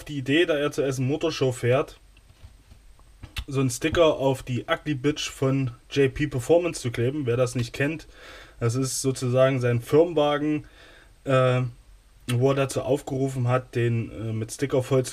die Idee, da er zur Essen Motorshow fährt, so einen Sticker auf die Ugly Bitch von JP Performance zu kleben. Wer das nicht kennt, das ist sozusagen sein Firmenwagen, wo er dazu aufgerufen hat, den mit Sticker voll